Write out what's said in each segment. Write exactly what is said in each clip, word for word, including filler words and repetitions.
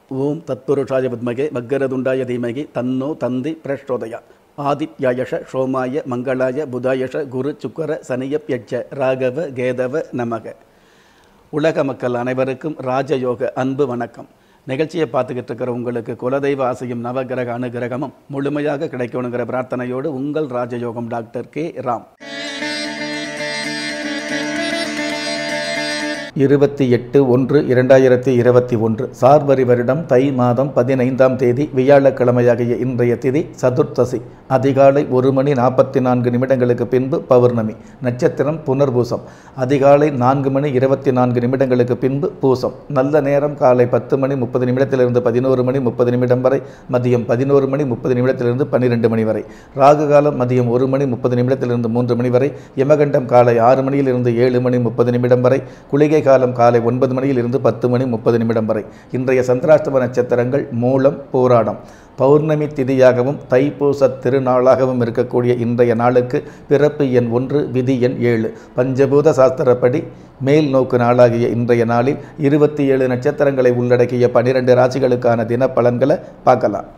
ஓம் தத்புருஷாய வித்மகே வக்கரதுண்டாய தீமகி தன்னோ தந்தி பிரச்சோதயா. ஆதித்யாயஷ சோமாய மங்களாய புதாயஷ குரு சுக்கர சனியப்யட்ச ராகவ கேதவ நமக. உலக மக்கள் அனைவருக்கும் ராஜயோக அன்பு வணக்கம். நிகழ்ச்சியை பார்த்துக்கிட்டு இருக்கிற உங்களுக்கு குலதெய்வ ஆசையும் நவகிரக அனுகிரகமும் முழுமையாக கிடைக்கணுங்கிற பிரார்த்தனையோடு உங்கள் ராஜயோகம் டாக்டர் கே ராம். இருபத்தி எட்டு ஒன்று இரண்டாயிரத்தி இருபத்தி ஒன்று சார்வரி வருடம் தை மாதம் பதினைந்தாம் தேதி வியாழக்கிழமையாகிய இன்றைய திதி சதுர்த்தசி. அதிகாலை ஒரு மணி நாற்பத்தி நான்கு நிமிடங்களுக்கு பின்பு பௌர்ணமி. நட்சத்திரம் புனர்பூசம். அதிகாலை நான்கு மணி இருபத்தி நான்கு நிமிடங்களுக்கு பின்பு பூசம். நல்ல நேரம் காலை பத்து மணி முப்பது நிமிடத்திலிருந்து பதினோரு மணி முப்பது நிமிடம் வரை, மதியம் பதினோரு மணி முப்பது நிமிடத்திலிருந்து பன்னிரெண்டு மணி வரை. ராகு காலம் மதியம் ஒரு மணி முப்பது நிமிடத்திலிருந்து மூன்று மணி வரை. யமகண்டம் காலை ஆறு மணியிலிருந்து ஏழு மணி முப்பது நிமிடம் வரை. குளிகை காலம் காலை ஒன்பது மணியில் இருந்து பத்து மணி முப்பது நிமிடம் வரை. இன்றைய சந்திராஷ்டம நட்சத்திரங்கள் மூலம், போராடம். பௌர்ணமி திதியாகவும் தைப்பூச திருநாளாகவும் இருக்கக்கூடிய இன்றைய நாளுக்கு பிறப்பு எண் ஒன்று, விதி எண் ஏழு. பஞ்சபூத சாஸ்திரப்படி மேல் நோக்கு நாளாகிய இன்றைய நாளில் இருபத்தி ஏழு நட்சத்திரங்களை உள்ளடக்கிய பனிரெண்டு ராசிகளுக்கான தின பலன்களை பார்க்கலாம்.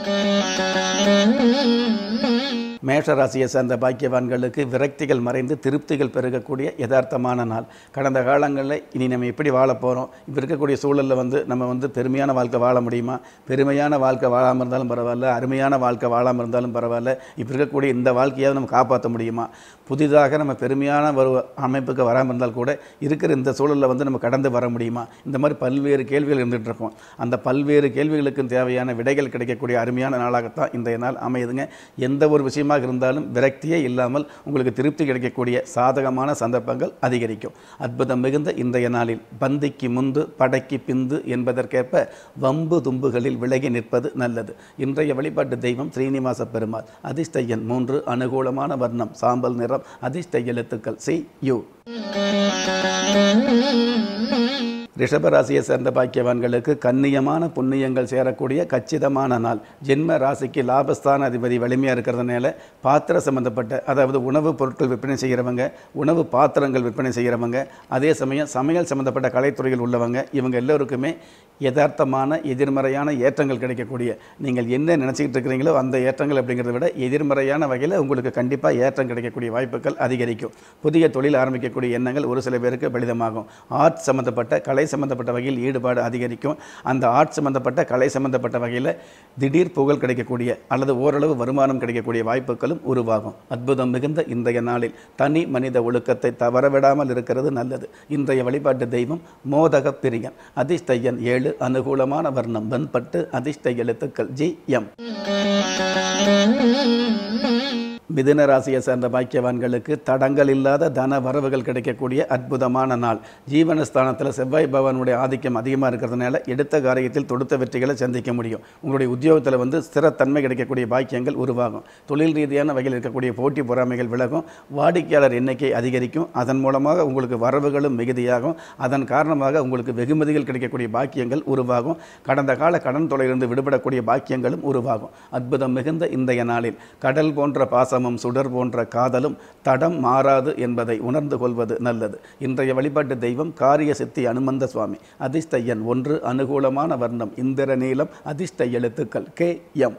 மேஷ ராசியை சேர்ந்த பாக்கியவான்களுக்கு விரக்திகள் மறைந்து திருப்திகள் பெருகக்கூடிய யதார்த்தமான நாள். கடந்த காலங்களில் இனி நம்ம எப்படி வாழ போகிறோம், இப்போ இருக்கக்கூடிய சூழலில் வந்து நம்ம வந்து பெருமையான வாழ்க்கை வாழ முடியுமா, பெருமையான வாழ்க்கை வாழாமல் இருந்தாலும் பரவாயில்ல, அருமையான வாழ்க்கை வாழாமல் இருந்தாலும் பரவாயில்ல, இப்போ இருக்கக்கூடிய இந்த வாழ்க்கையாவது நம்ம காப்பாற்ற முடியுமா, புதிதாக நம்ம பெருமையான ஒரு அமைப்புக்கு வராமல் இருந்தால் கூட இருக்கிற இந்த சூழலில் வந்து நம்ம கடந்து வர முடியுமா, இந்த மாதிரி பல்வேறு கேள்விகள் இருந்துகிட்டு இருக்கோம். அந்த பல்வேறு கேள்விகளுக்கும் தேவையான விடைகள் கிடைக்கக்கூடிய அருமையான நாளாகத்தான் இன்றைய நாள் அமையுதுங்க. எந்த ஒரு விஷயமாக இருந்தாலும் விரக்தியே இல்லாமல் உங்களுக்கு திருப்தி கிடைக்கக்கூடிய சாதகமான சந்தர்ப்பங்கள் அதிகரிக்கும். அற்புதம் மிகுந்த இன்றைய நாளில் பந்திக்கு முந்து படைக்கு பிந்து என்பதற்கேற்ப வம்பு தும்புகளில் விலகி நிற்பது நல்லது. இன்றைய வழிபாட்டு தெய்வம் ஸ்ரீனிவாச பெருமாள். அதிர்ஷ்ட எண் மூன்று, அனுகூலமான வர்ணம் சாம்பல் நிறம், அதிர்ஷ்ட எழுத்துக்கள் சி யு. ரிஷபராசியை சேர்ந்த பாக்கியவான்களுக்கு கண்ணியமான புண்ணியங்கள் சேரக்கூடிய கச்சிதமான நாள். ஜென்ம ராசிக்கு லாபஸ்தான அதிபதி வலிமையாக இருக்கிறதுனால பாத்திர சம்பந்தப்பட்ட, அதாவது உணவுப் பொருட்கள் விற்பனை செய்கிறவங்க, உணவு பாத்திரங்கள் விற்பனை செய்கிறவங்க, அதே சமயம் சமையல் சம்பந்தப்பட்ட கலைத்துறையில் உள்ளவங்க, இவங்க எல்லோருக்குமே யதார்த்தமான எதிர்மறையான ஏற்றங்கள் கிடைக்கக்கூடிய, நீங்கள் என்ன நினச்சிக்கிட்டு இருக்கிறீங்களோ அந்த ஏற்றங்கள் அப்படிங்கிறத விட எதிர்மறையான வகையில் உங்களுக்கு கண்டிப்பாக ஏற்றம் கிடைக்கக்கூடிய வாய்ப்புகள் அதிகரிக்கும். புதிய தொழில் ஆரம்பிக்கக்கூடிய எண்ணங்கள் ஒரு சில பேருக்கு பலிதமாகும். ஆர்ட் சம்பந்தப்பட்ட கலை சம்பந்தப்பட்ட வகையில் ஈடுபாடு அதிகரிக்கும். அந்த ஆர்ட் சம்பந்தப்பட்ட கலை சம்பந்தப்பட்ட வகையில் திடீர் புகழ் கிடைக்கக்கூடிய அல்லது ஓரளவு வருமானம் கிடைக்கக்கூடிய வாய்ப்புகளும் உருவாகும். அற்புதம் மிகுந்த இன்றைய நாளில் தனி மனித ஒழுக்கத்தை தவறவிடாமல் இருக்கிறது நல்லது. இன்றைய வழிபாட்டு தெய்வம் மோதக பிரியன். அதிர்ஷ்ட எண் ஏழு, அனுகூலமான வர்ணம் வெண்பட்டு, அதிர்ஷ்ட எழுத்துக்கள் ஜி எம். மிதுன ராசியை சேர்ந்த பாக்கியவான்களுக்கு தடங்கள் இல்லாத தன வரவுகள் கிடைக்கக்கூடிய அற்புதமான நாள். ஜீவனஸ்தானத்தில் செவ்வாய் பகவானுடைய ஆதிக்கம் அதிகமாக இருக்கிறதுனால எடுத்த காரியத்தில் தொடுத்த வெற்றிகளை சந்திக்க முடியும். உங்களுடைய உத்தியோகத்தில் வந்து ஸ்திரத்தன்மை கிடைக்கக்கூடிய பாக்கியங்கள் உருவாகும். தொழில் ரீதியான வகையில் இருக்கக்கூடிய போட்டி பொறாமைகள் விலகும். வாடிக்கையாளர் எண்ணிக்கை அதிகரிக்கும். அதன் மூலமாக உங்களுக்கு வரவுகளும் மிகுதியாகும். அதன் காரணமாக உங்களுக்கு வெகுமதிகள் கிடைக்கக்கூடிய பாக்கியங்கள் உருவாகும். கடந்த கால கடன் தொலையிலிருந்து விடுபடக்கூடிய பாக்கியங்களும் உருவாகும். அற்புதம் மிகுந்த இன்றைய நாளில் கடல் போன்ற பாசமும் சுடர் போன்ற காதலும் தடம் மாறாது என்பதை உணர்ந்து கொள்வது நல்லது. இன்றைய வழிபாட்டு தெய்வம் காரிய சித்தி அனுமந்த சுவாமி. அதிர்ஷ்ட எண் ஒன்று, அனுகூலமான வர்ணம் இந்திர நீலம், அதிர்ஷ்ட எழுத்துக்கள் கே எம்.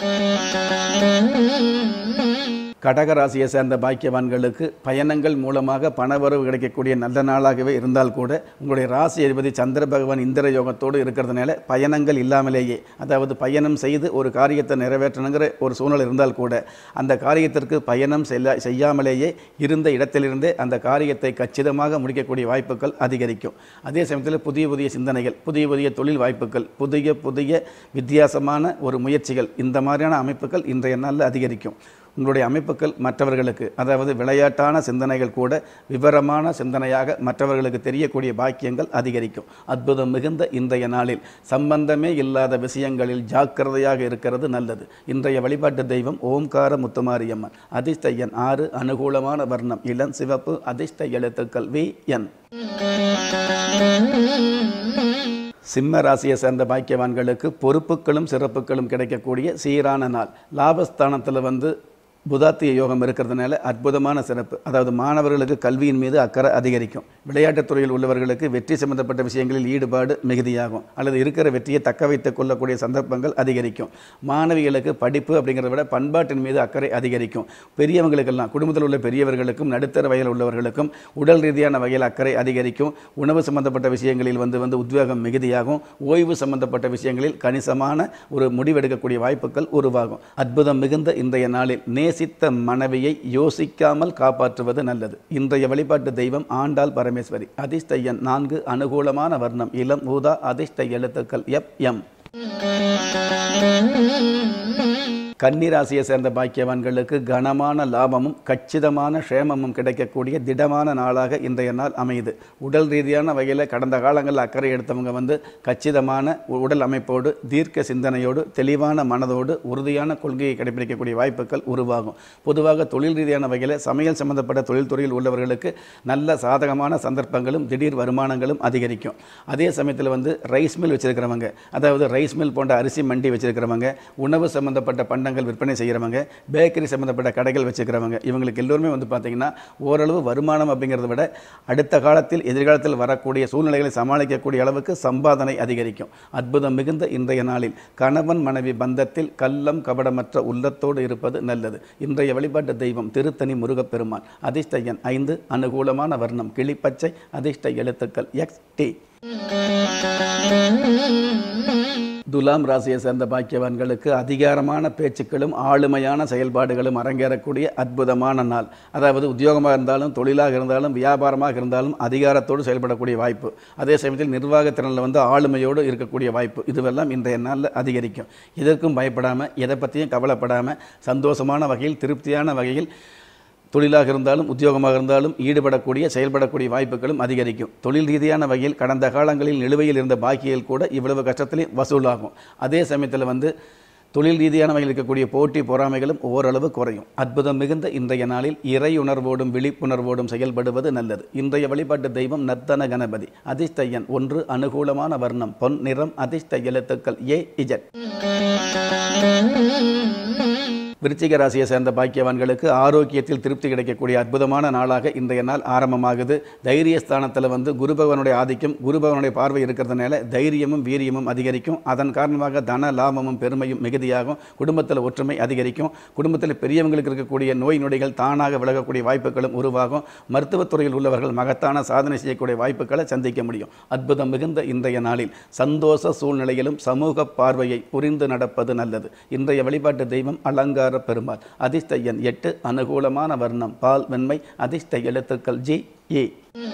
கடகராசியை சேர்ந்த பாக்கியவான்களுக்கு பயணங்கள் மூலமாக பணவரவு கிடைக்கக்கூடிய நல்ல நாளாகவே இருந்தால் கூட உங்களுடைய ராசி அதிபதி சந்திர பகவான் இந்திர யோகத்தோடு இருக்கிறதுனால பயணங்கள் இல்லாமலேயே, அதாவது பயணம் செய்து ஒரு காரியத்தை நிறைவேற்றணுங்கிற ஒரு சூழ்நிலை இருந்தால் கூட அந்த காரியத்திற்கு பயணம் செல்ல செய்யாமலேயே இருந்த இடத்திலிருந்தே அந்த காரியத்தை கச்சிதமாக முடிக்கக்கூடிய வாய்ப்புகள் அதிகரிக்கும். அதே சமயத்தில் புதிய புதிய சிந்தனைகள், புதிய புதிய தொழில் வாய்ப்புகள், புதிய புதிய வித்தியாசமான ஒரு முயற்சிகள், இந்த மாதிரியான அமைப்புகள் இன்றைய நாளில் அதிகரிக்கும். உங்களுடைய அமைப்புகள் மற்றவர்களுக்கு, அதாவது விளையாட்டான சிந்தனைகள் கூட விவரமான சிந்தனையாக மற்றவர்களுக்கு தெரியக்கூடிய பாக்கியங்கள் அதிகரிக்கும். அற்புதம் மிகுந்த இன்றைய நாளில் சம்பந்தமே இல்லாத விஷயங்களில் ஜாக்கிரதையாக இருக்கிறது நல்லது. இன்றைய வழிபாட்டு தெய்வம் ஓம்கார முத்துமாரியம்மன். அதிர்ஷ்ட எண் ஆறு, அனுகூலமான வர்ணம் இளம் சிவப்பு, அதிர்ஷ்ட எழுத்துக்கள் வி என். சிம்ம ராசியை சேர்ந்த பாக்கியவான்களுக்கு பொறுப்புகளும் சிறப்புகளும் கிடைக்கக்கூடிய சீரான நாள். லாபஸ்தானத்தில் வந்து புதாத்திய யோகம் இருக்கிறதுனால அற்புதமான சிறப்பு. அதாவது மாணவர்களுக்கு கல்வியின் மீது அக்கறை அதிகரிக்கும். விளையாட்டுத் துறையில் உள்ளவர்களுக்கு வெற்றி சம்பந்தப்பட்ட விஷயங்களில் ஈடுபாடு மிகுதியாகும். அல்லது இருக்கிற வெற்றியை தக்க வைத்துக் கொள்ளக்கூடிய சந்தர்ப்பங்கள் அதிகரிக்கும். மாணவிகளுக்கு படிப்பு அப்படிங்கிறத விட பண்பாட்டின் மீது அக்கறை அதிகரிக்கும். பெரியவங்களுக்கெல்லாம் குடும்பத்தில் உள்ள பெரியவர்களுக்கும் நடுத்தர வயதில் உள்ளவர்களுக்கும் உடல் ரீதியான வகையில் அக்கறை அதிகரிக்கும். உணவு சம்பந்தப்பட்ட விஷயங்களில் வந்து வந்து உத்வேகம் மிகுதியாகும். ஓய்வு சம்பந்தப்பட்ட விஷயங்களில் கணிசமான ஒரு முடிவெடுக்கக்கூடிய வாய்ப்புகள் உருவாகும். அற்புதம் மிகுந்த இன்றைய நாளில் நேசித்த மனைவியை யோசிக்காமல் காப்பாற்றுவது நல்லது. இன்றைய வழிபாட்டு தெய்வம் ஆண்டாள் பரமேஸ்வரி. அதிர்ஷ்ட எண் நான்கு. அனுகூலமான வர்ணம் இளம் ஊதா. அதிர்ஷ்ட எழுத்துக்கள் எப் எம். கன்னி ராசியை சேர்ந்த பாக்கியவான்களுக்கு கனமான லாபமும் கச்சிதமான க்ஷேமமும் கிடைக்கக்கூடிய திடமான நாளாக இன்றைய நாள் அமையுது. உடல் ரீதியான வகையில் கடந்த காலங்களில் அக்கறை எடுத்தவங்க வந்து கச்சிதமான உடல் அமைப்போடு தீர்க்க சிந்தனையோடு தெளிவான மனதோடு உறுதியான கொள்கையை கடைபிடிக்கக்கூடிய வாய்ப்புகள் உருவாகும். பொதுவாக தொழில் ரீதியான வகையில் சமையல் சம்பந்தப்பட்ட தொழில்துறையில் உள்ளவர்களுக்கு நல்ல சாதகமான சந்தர்ப்பங்களும் திடீர் வருமானங்களும் அதிகரிக்கும். அதே சமயத்தில் வந்து ரைஸ் மில் வச்சிருக்கிறவங்க, அதாவது ரைஸ் மில் போன்ற அரிசி மண்டி வச்சிருக்கிறவங்க, உணவு சம்பந்தப்பட்ட பண்டங்கள் விற்பனை செய்கிறவங்க, பேக்கரி சம்பந்தப்பட்ட கடைகள் வச்சுக்கிறவங்க, இவங்களுக்கு எல்லோருமே வந்து பார்த்தீங்கன்னா ஓரளவு வருமானம் அப்படிங்கிறத விட அடுத்த காலத்தில் எதிர்காலத்தில் வரக்கூடிய சூழ்நிலைகளை சமாளிக்கக்கூடிய அளவுக்கு சம்பாதனை அதிகரிக்கும். அற்புதம் மிகுந்த இன்றைய நாளில் கணவன் மனைவி பந்தத்தில் கள்ளம் கபடமற்ற உள்ளத்தோடு இருப்பது நல்லது. இன்றைய வழிபாட்டு தெய்வம் திருத்தணி முருகப்பெருமான். அதிர்ஷ்ட எண் ஐந்து. அனுகூலமான வர்ணம் கிளிப்பச்சை. அதிர்ஷ்ட எழுத்துக்கள் எக்ஸ் டி. துலாம் ராசியை சேர்ந்த பாக்கியவான்களுக்கு அதிகாரமான பேச்சுக்களும் ஆளுமையான செயல்பாடுகளும் அரங்கேறக்கூடிய அற்புதமான நாள். அதாவது உத்தியோகமாக இருந்தாலும் தொழிலாக இருந்தாலும் வியாபாரமாக இருந்தாலும் அதிகாரத்தோடு செயல்படக்கூடிய வாய்ப்பு. அதே சமயத்தில் நிர்வாகத்திறனில் வந்து ஆளுமையோடு இருக்கக்கூடிய வாய்ப்பு. இதுவெல்லாம் இன்றைய நாளில் அதிகரிக்கும். இதற்கும் பயப்படாமல் எதை பற்றியும் கவலைப்படாமல் சந்தோஷமான வகையில் திருப்தியான வகையில் தொழிலாக இருந்தாலும் உத்தியோகமாக இருந்தாலும் ஈடுபடக்கூடிய செயல்படக்கூடிய வாய்ப்புகளும் அதிகரிக்கும். தொழில் ரீதியான வகையில் கடந்த காலங்களில் நிலுவையில் இருந்த பாக்கிகள் கூட இவ்வளவு கஷ்டத்திலே வசூலாகும். அதே சமயத்தில் வந்து தொழில் ரீதியான வகையில் இருக்கக்கூடிய போட்டி பொறாமைகளும் ஓரளவு குறையும். அற்புதம் மிகுந்த இன்றைய நாளில் இறையுணர்வோடும் விழிப்புணர்வோடும் செயல்படுவது நல்லது. இன்றைய வழிபாட்டு தெய்வம் நர்த்தன கணபதி. அதிர்ஷ்ட எண் ஒன்று. அனுகூலமான வர்ணம் பொன் நிறம். அதிர்ஷ்ட எழுத்துக்கள் ஏ இஜட். விருச்சிக ராசியை சேர்ந்த பாக்கியவான்களுக்கு ஆரோக்கியத்தில் திருப்தி கிடைக்கக்கூடிய அற்புதமான நாளாக இன்றைய நாள் ஆரம்பமாகுது. தைரியஸ்தானத்தில் வந்து குரு பகவானுடைய ஆதிக்கம், குரு பகவானுடைய பார்வை இருக்கிறதுனால தைரியமும் வீரியமும் அதிகரிக்கும். அதன் காரணமாக தன லாபமும் பெருமையும் மிகுதியாகும். குடும்பத்தில் ஒற்றுமை அதிகரிக்கும். குடும்பத்தில் பெரியவங்களுக்கு இருக்கக்கூடிய நோய் நொடிகள் தானாக விலகக்கூடிய வாய்ப்புகளும் உருவாகும். மருத்துவத்துறையில் உள்ளவர்கள் மகத்தான சாதனை செய்யக்கூடிய வாய்ப்புகளை சந்திக்க முடியும். அற்புதம் மிகுந்த இன்றைய நாளில் சந்தோஷ சூழ்நிலையிலும் சமூக பார்வையை புரிந்து நடப்பது நல்லது. இன்றைய வழிபாட்டு தெய்வம் அலங்கார பெருமாள். அதிர்ஷ்ட எண் எட்டு. அனுகூலமான வர்ணம் பால் வெண்மை. அதிர்ஷ்ட எழுத்துக்கள் ஜி ஏ.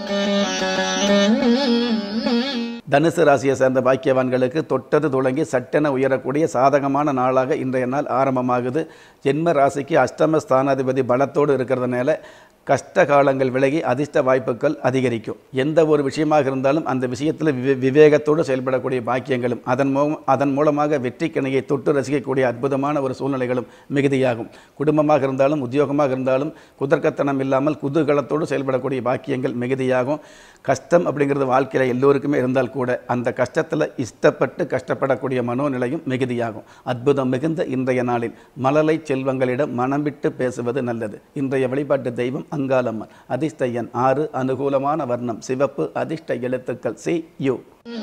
தனுசு ராசியை சேர்ந்த பாக்கியவான்களுக்கு தொட்டது தொடங்கி சட்டென உயரக்கூடிய சாதகமான நாளாக இன்றைய நாள் ஆரம்பமாகுது. ஜென்ம ராசிக்கு அஷ்டம ஸ்தானாதிபதி பலத்தோடு இருக்கிறதுனால கஷ்ட காலங்கள் விலகி அதிர்ஷ்ட வாய்ப்புகள் அதிகரிக்கும். எந்த ஒரு விஷயமாக இருந்தாலும் அந்த விஷயத்தில் விவே விவேகத்தோடு செயல்படக்கூடிய பாக்கியங்களும் அதன் மூலம் அதன் மூலமாக வெற்றி கிணையை தொட்டு ரசிக்கக்கூடிய அற்புதமான ஒரு சூழ்நிலைகளும் மிகுதியாகும். குடும்பமாக இருந்தாலும் உத்தியோகமாக இருந்தாலும் குதர்க்கத்தனம் இல்லாமல் குதூகலத்தோடு செயல்படக்கூடிய பாக்கியங்கள் மிகுதியாகும். கஷ்டம் அப்படிங்கிறது வாழ்க்கையில் எல்லோருக்குமே இருந்தால் கூட அந்த கஷ்டத்தில் இஷ்டப்பட்டு கஷ்டப்படக்கூடிய மனோநிலையும் மிகுதியாகும். அற்புதம் மிகுந்த இன்றைய நாளில் மழலை செல்வங்களிடம் மனம் விட்டு பேசுவது நல்லது. இன்றைய வழிபாட்டு தெய்வம் அங்காளம்மன். அதிர்ஷ்ட எண் ஆறு. அனுகூலமான வர்ணம் சிவப்பு. அதிர்ஷ்ட எழுத்துக்கள் சி யு.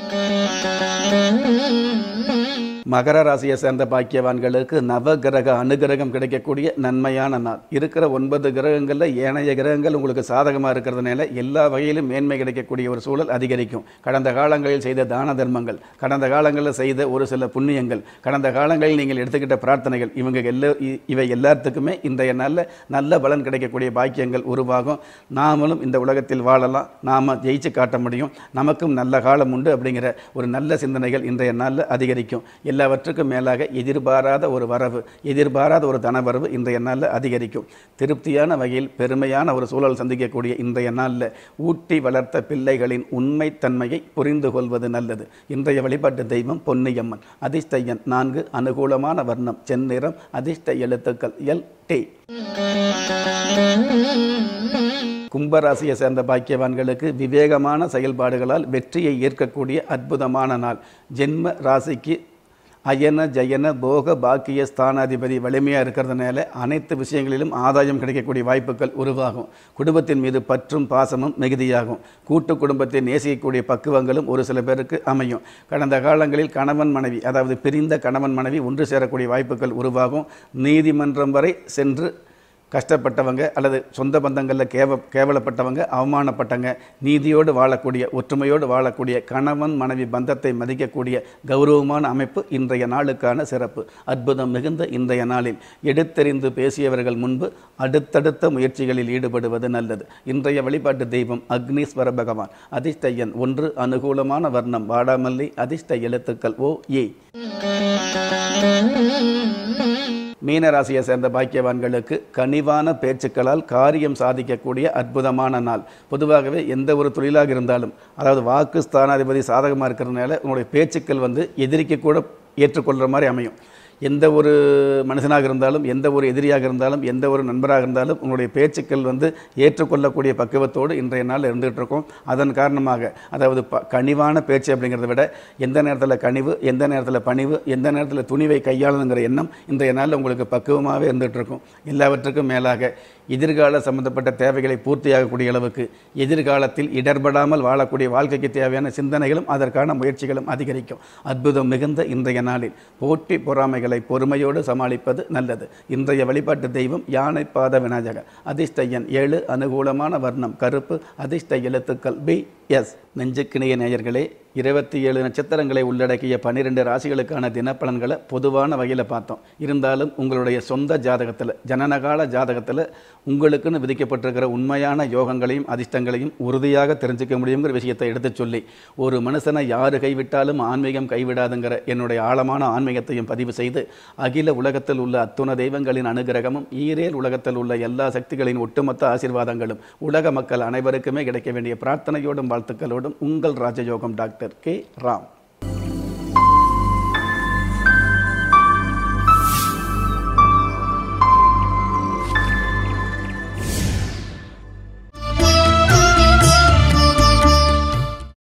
மகர ராசியை சேர்ந்த பாக்கியவான்களுக்கு நவகிரக அனுகிரகம் கிடைக்கக்கூடிய நன்மையான நாள். இருக்கிற ஒன்பது கிரகங்களில் ஏனைய கிரகங்கள் உங்களுக்கு சாதகமாக இருக்கிறதுனால எல்லா வகையிலும் மேன்மை கிடைக்கக்கூடிய ஒரு சூழல் அதிகரிக்கும். கடந்த காலங்களில் செய்த தான தர்மங்கள், கடந்த காலங்களில் செய்த ஒரு சில புண்ணியங்கள், கடந்த காலங்களில் நீங்கள் எடுத்துக்கிட்ட பிரார்த்தனைகள், இவங்க எல்லா இவை எல்லாத்துக்குமே இன்றைய நாளில் நல்ல பலன் கிடைக்கக்கூடிய பாக்கியங்கள் உருவாகும். நாமளும் இந்த உலகத்தில் வாழலாம், நாம் ஜெயிச்சு காட்ட முடியும், நமக்கும் நல்ல காலம் உண்டு அப்படிங்கிற ஒரு நல்ல சிந்தனைகள் இன்றைய நாளில் அதிகரிக்கும். எல்லாவற்றுக்கும் மேலாக எதிர்பாராத ஒரு வரவு, எதிர்பாராத ஒரு தனவரவு இன்றைய நாளில் அதிகரிக்கும். திருப்தியான வகையில் பெருமையான ஒரு சூழல் சந்திக்கக்கூடிய இன்றைய நாளில் ஊட்டி வளர்த்த பிள்ளைகளின் உண்மைத்தன்மையை புரிந்து கொள்வது நல்லது. இன்றைய வழிபாட்டு தெய்வம் பொன்னியம்மன். அதிர்ஷ்ட எண் நான்கு. அனுகூலமான வர்ணம் செந்நிறம். அதிர்ஷ்ட எழுத்துக்கள் எல் டி. கும்பராசியை சேர்ந்த பாக்கியவான்களுக்கு விவேகமான செயல்பாடுகளால் வெற்றியை ஈர்க்கக்கூடிய அற்புதமான நாள். ஜென்ம ராசிக்கு அயன ஜயன போக பாக்கிய ஸ்தானாதிபதி வலிமையாக இருக்கிறதுனால அனைத்து விஷயங்களிலும் ஆதாயம் கிடைக்கக்கூடிய வாய்ப்புகள் உருவாகும். குடும்பத்தின் மீது பற்றும் பாசமும் மிகுதியாகும். கூட்டு குடும்பத்தை நேசிக்கக்கூடிய பக்குவங்களும் ஒரு சில பேருக்கு அமையும். கடந்த காலங்களில் கணவன் மனைவி, அதாவது பிரிந்த கணவன் மனைவி ஒன்று சேரக்கூடிய வாய்ப்புகள் உருவாகும். நீதிமன்றம் வரை சென்று கஷ்டப்பட்டவங்க அல்லது சொந்த பந்தங்களில் கேவ கேவலப்பட்டவங்க, அவமானப்பட்டவங்க, நீதியோடு வாழக்கூடிய, ஒற்றுமையோடு வாழக்கூடிய, கணவன் மனைவி பந்தத்தை மதிக்கக்கூடிய கௌரவமான அமைப்பு இன்றைய நாளுக்கான சிறப்பு. அற்புதம் மிகுந்த இன்றைய நாளில் எடுத்தெறிந்து பேசியவர்கள் முன்பு அடுத்தடுத்த முயற்சிகளில் ஈடுபடுவது நல்லது. இன்றைய வழிபாட்டு தெய்வம் அக்னீஸ்வர பகவான். அதிர்ஷ்ட எண் ஒன்று, அனுகூலமான வர்ணம் வாடாமல்லி, அதிர்ஷ்ட எழுத்துக்கள் ஓ ஏ. மீன ராசியை சேர்ந்த பாக்கியவான்களுக்கு கனிவான பேச்சுக்களால் காரியம் சாதிக்கக்கூடிய அற்புதமான நாள். பொதுவாகவே எந்த ஒரு தொழிலாக இருந்தாலும், அதாவது வாக்கு ஸ்தானாதிபதி சாதகமாக இருக்கிறதுனால உங்களுடைய பேச்சுக்கள் வந்து எதிரிக்கு கூட ஏற்றுக்கொள்கிற மாதிரி அமையும். எந்த ஒரு மனுஷனாக இருந்தாலும், எந்த ஒரு எதிரியாக இருந்தாலும், எந்த ஒரு நண்பராக இருந்தாலும் உங்களுடைய பேச்சுக்கள் வந்து ஏற்றுக்கொள்ளக்கூடிய பக்குவத்தோடு இன்றைய நாள் இருந்துகிட்டு இருக்கோம். அதன் காரணமாக, அதாவது ப கனிவான பேச்சு அப்படிங்கிறத விட எந்த நேரத்தில் கனிவு, எந்த நேரத்தில் பணிவு, எந்த நேரத்தில் துணிவை கையாளணுங்கிற எண்ணம் இன்றைய நாளில் உங்களுக்கு பக்குவமாகவே இருந்துகிட்டு இருக்கும். எல்லாவற்றுக்கும் மேலாக எதிர்கால சம்பந்தப்பட்ட தேவைகளை பூர்த்தியாகக்கூடிய அளவுக்கு எதிர்காலத்தில் இடர்படாமல் வாழக்கூடிய வாழ்க்கைக்கு தேவையான சிந்தனைகளும் அதற்கான முயற்சிகளும் அதிகரிக்கும். அற்புதம் மிகுந்த இன்றைய நாளில் போட்டி பொறாமைகளை பொறுமையோடு சமாளிப்பது நல்லது. இன்றைய வழிபாட்டு தெய்வம் யானை பாத விநாயகர். அதிர்ஷ்ட எண் ஏழு, அனுகூலமான வர்ணம் கருப்பு, அதிர்ஷ்ட எழுத்துக்கள் பி எஸ். நெஞ்சுக்கிணைய நேயர்களே, இருபத்தி ஏழு நட்சத்திரங்களை உள்ளடக்கிய பன்னிரெண்டு ராசிகளுக்கான தினப்பலன்களை பொதுவான வகையில் பார்த்தோம். இருந்தாலும் உங்களுடைய சொந்த ஜாதகத்தில், ஜனனகால ஜாதகத்தில் உங்களுக்குன்னு விதிக்கப்பட்டிருக்கிற உண்மையான யோகங்களையும் அதிர்ஷ்டங்களையும் உறுதியாக தெரிஞ்சுக்க முடியுங்கிற விஷயத்தை எடுத்து சொல்லி, ஒரு மனுஷனை யாரு கைவிட்டாலும் ஆன்மீகம் கைவிடாதுங்கிற என்னுடைய ஆழமான ஆன்மீகத்தையும் பதிவு செய்து, அகில உலகத்தில் உள்ள அத்துண தெய்வங்களின் அனுகிரகமும் ஈரேல் உலகத்தில் உள்ள எல்லா சக்திகளின் ஒட்டுமொத்த ஆசீர்வாதங்களும் உலக மக்கள் அனைவருக்குமே கிடைக்க வேண்டிய பிரார்த்தனையோடும் வாழ்த்துக்களோடும் உங்கள் ராஜயோகம் டாக்டர் கே ராம்.